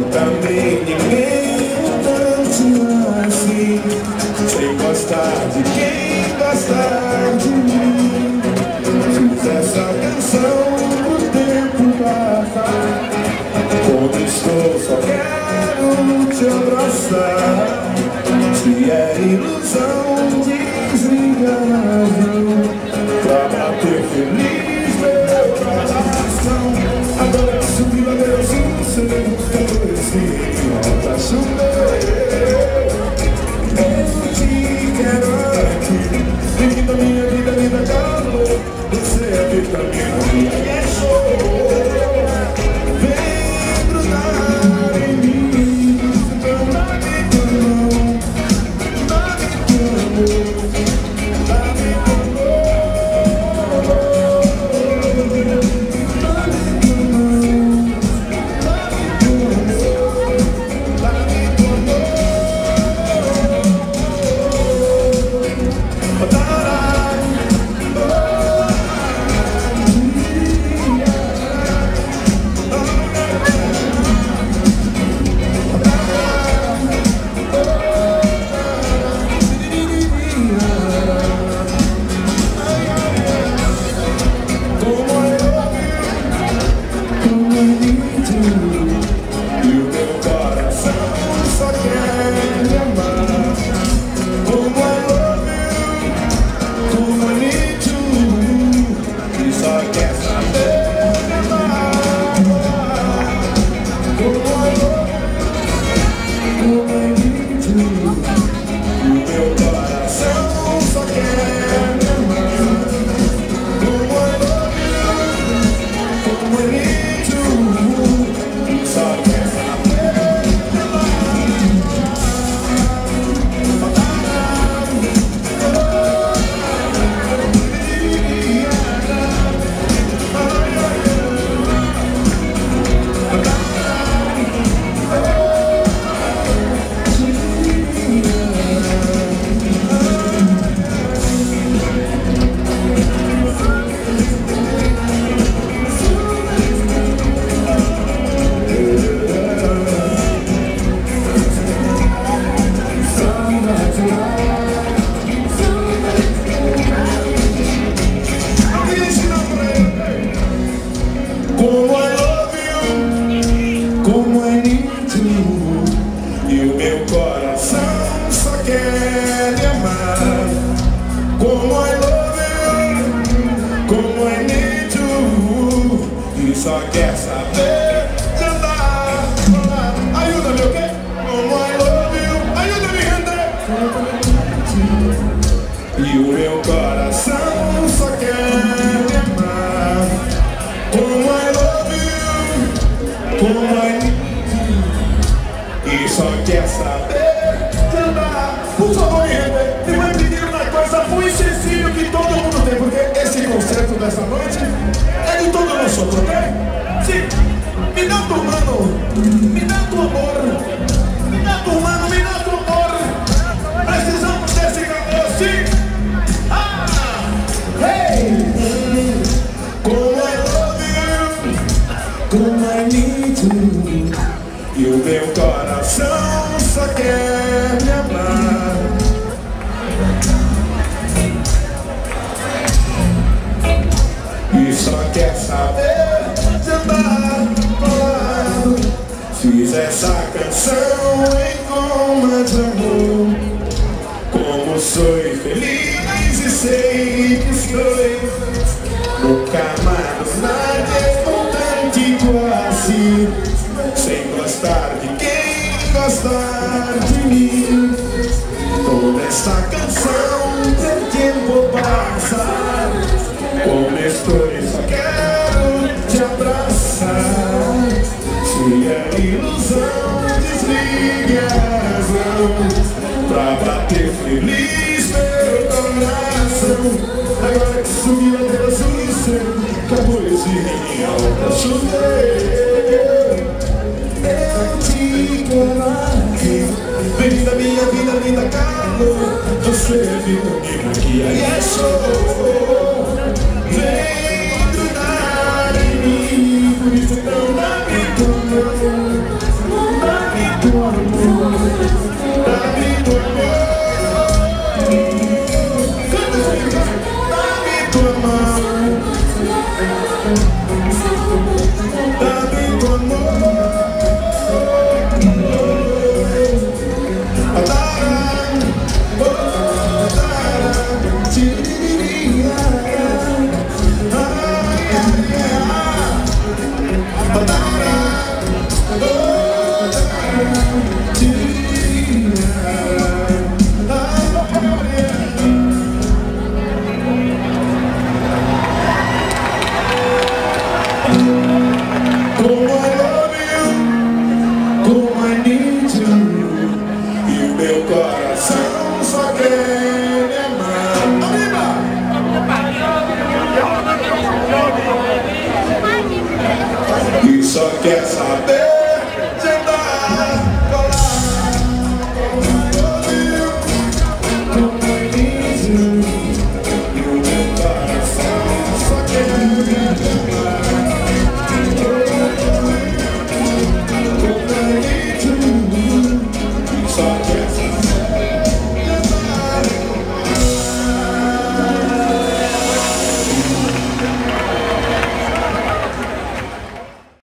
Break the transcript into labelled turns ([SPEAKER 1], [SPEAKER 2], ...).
[SPEAKER 1] Também ninguém tanto assim, sem gostar de quem gostar de mim. Fiz essa canção pro tempo passar. Quando estou só quero te abraçar. Se é ilusão, desliga a razão pra bater feliz meu coração. Agora que subiu a Deus, você depois que volta a chover. Eu te quero aqui, vem da minha vida, me dá calor. Você é vitamina, minha é show. Vem grudar em mim, dá-me tua mão, dá-me tua amor, dá-me tua só quer saber de andar. Ajuda-me, ok? Como I love you. Ajuda-me, André. E o meu coração só quer me amar. Como I love you. Como I need you. E só quer saber de andar. Por favor, me render. E vai pedir uma coisa muito sensível que todo mundo tem, porque esse concerto dessa noite é de todo nosso, ok? Sim, me dá tua mano, me dá tua amor, me dá tua mano, me dá tua amor. Precisamos desse calor, sim. Ah, hey, como I love you, como I need you. E o meu coração só quer me amar. E só quer saber de andar colado. Fiz essa canção em coma de amor. Como sou feliz e sei que estou. Nunca mais nada é importante quase. Sem gostar de quem gostar de mim. Toda essa canção tem tempo passar. Como estou e só quero te abraçar. Se é ilusão, desligue a razão pra bater feliz meu coração. Agora que subiu a Deus no céu, que a poesia em alta chover. Eu te quero aqui, vem da minha vida, me dá calor. Você é vitamina que aí é show. Vem grudar em mim, por isso não dá me tua mão. Como I love you, como I need you. E o meu coração só quer amar. E só quer saber